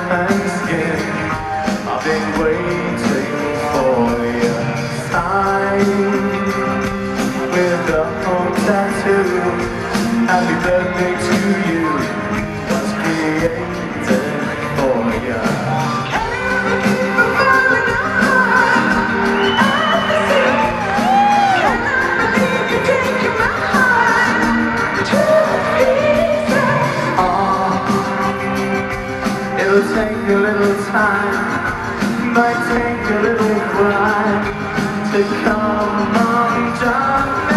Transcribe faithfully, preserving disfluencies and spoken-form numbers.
and skin. I've been waiting for your sign with a home tattoo. Happy birthday to you was created for you. It'll take a little time, might take a little while to come undone.